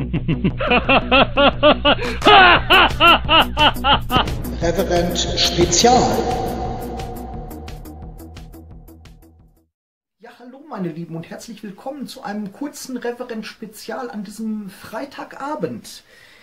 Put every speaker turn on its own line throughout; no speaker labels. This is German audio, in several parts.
Reverend Spezial. Ja, hallo meine Lieben und herzlich willkommen zu einem kurzen Reverend Spezial an diesem Freitagabend.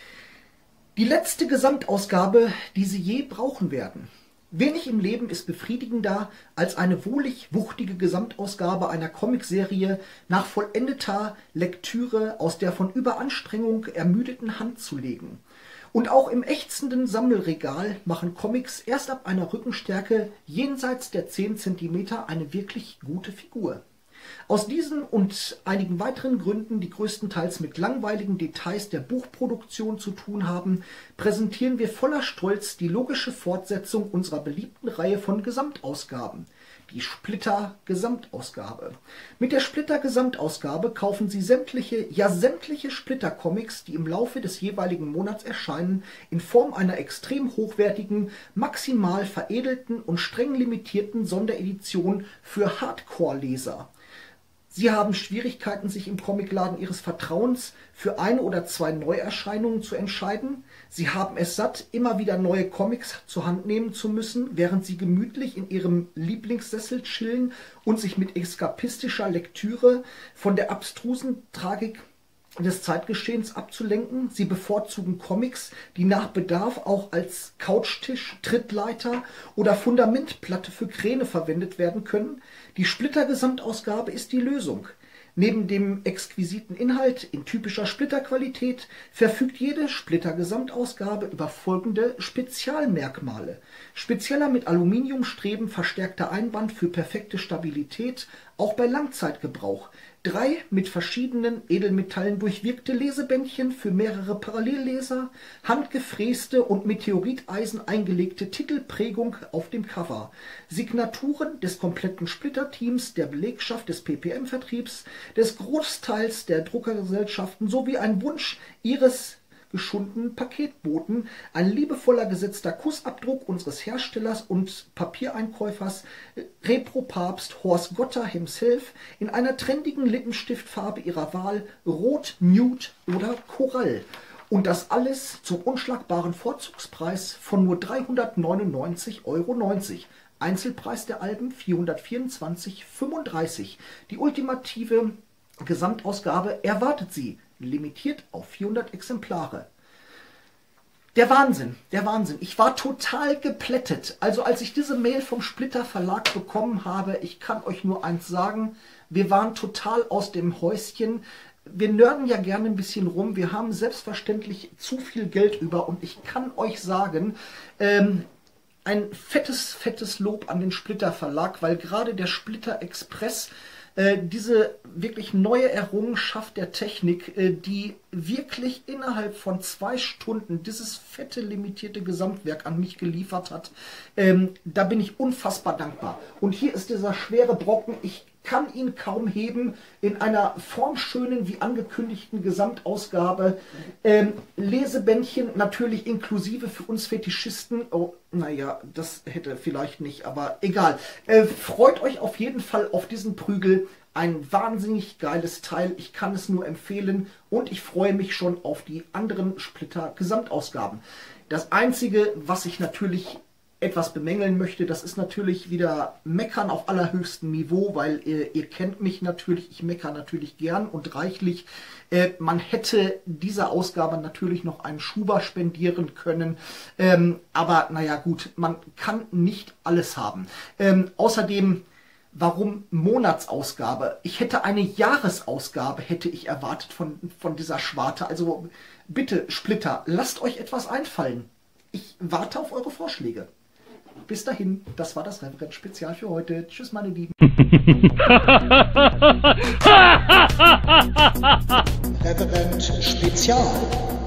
Die letzte Gesamtausgabe, die Sie je brauchen werden. Wenig im Leben ist befriedigender, als eine wohlig wuchtige Gesamtausgabe einer Comicserie nach vollendeter Lektüre aus der von Überanstrengung ermüdeten Hand zu legen. Und auch im ächzenden Sammelregal machen Comics erst ab einer Rückenstärke jenseits der 10 cm eine wirklich gute Figur. Aus diesen und einigen weiteren Gründen, die größtenteils mit langweiligen Details der Buchproduktion zu tun haben, präsentieren wir voller Stolz die logische Fortsetzung unserer beliebten Reihe von Gesamtausgaben, die Splitter-Gesamtausgabe. Mit der Splitter-Gesamtausgabe kaufen Sie sämtliche Splitter-Comics, die im Laufe des jeweiligen Monats erscheinen, in Form einer extrem hochwertigen, maximal veredelten und streng limitierten Sonderedition für Hardcore-Leser. Sie haben Schwierigkeiten, sich im Comicladen Ihres Vertrauens für eine oder zwei Neuerscheinungen zu entscheiden. Sie haben es satt, immer wieder neue Comics zur Hand nehmen zu müssen, während Sie gemütlich in Ihrem Lieblingssessel chillen und sich mit eskapistischer Lektüre von der abstrusen Tragik des Zeitgeschehens abzulenken. Sie bevorzugen Comics, die nach Bedarf auch als Couchtisch, Trittleiter oder Fundamentplatte für Kräne verwendet werden können. Die Splitter-Gesamtausgabe ist die Lösung. Neben dem exquisiten Inhalt in typischer Splitterqualität verfügt jede Splitter-Gesamtausgabe über folgende Spezialmerkmale. Spezieller mit Aluminiumstreben verstärkter Einband für perfekte Stabilität, auch bei Langzeitgebrauch. 3 mit verschiedenen Edelmetallen durchwirkte Lesebändchen für mehrere Parallelleser, handgefräste und Meteoriteisen eingelegte Titelprägung auf dem Cover, Signaturen des kompletten Splitterteams, der Belegschaft des PPM-Vertriebs, des Großteils der Druckergesellschaften sowie ein Wunsch Ihres geschundenen Paketboten, ein liebevoller gesetzter Kussabdruck unseres Herstellers und Papiereinkäufers Repro-Papst Horst Gotter himself in einer trendigen Lippenstiftfarbe Ihrer Wahl, Rot, Nude oder Korall. Und das alles zum unschlagbaren Vorzugspreis von nur 399,90 €. Einzelpreis der Alben 424,35 €. Die ultimative Gesamtausgabe erwartet Sie, limitiert auf 400 Exemplare. Der Wahnsinn, der Wahnsinn. Ich war total geplättet. Also als ich diese Mail vom Splitter Verlag bekommen habe, ich kann euch nur eins sagen, wir waren total aus dem Häuschen. Wir nörden ja gerne ein bisschen rum. Wir haben selbstverständlich zu viel Geld über und ich kann euch sagen, ein fettes Lob an den Splitter Verlag, weil gerade der Splitter Express diese wirklich neue Errungenschaft der Technik, die wirklich innerhalb von 2 Stunden dieses fette limitierte Gesamtwerk an mich geliefert hat, da bin ich unfassbar dankbar. Und hier ist dieser schwere Brocken, ich kann ihn kaum heben, in einer formschönen, wie angekündigten Gesamtausgabe. Lesebändchen natürlich inklusive für uns Fetischisten. Oh, naja, das hätte vielleicht nicht, aber egal. Freut euch auf jeden Fall auf diesen Prügel. Ein wahnsinnig geiles Teil. Ich kann es nur empfehlen und ich freue mich schon auf die anderen Splitter-Gesamtausgaben. Das Einzige, was ich natürlich etwas bemängeln möchte, das ist natürlich wieder Meckern auf allerhöchstem Niveau, weil ihr kennt mich natürlich, ich meckere natürlich gern und reichlich. Man hätte dieser Ausgabe natürlich noch einen Schuber spendieren können, aber naja gut, man kann nicht alles haben. Außerdem, warum Monatsausgabe? Ich hätte eine Jahresausgabe, hätte ich erwartet von dieser Schwarte. Also bitte, Splitter, lasst euch etwas einfallen. Ich warte auf eure Vorschläge. Bis dahin, das war das Reverend Spezial für heute. Tschüss, meine Lieben. Reverend Spezial.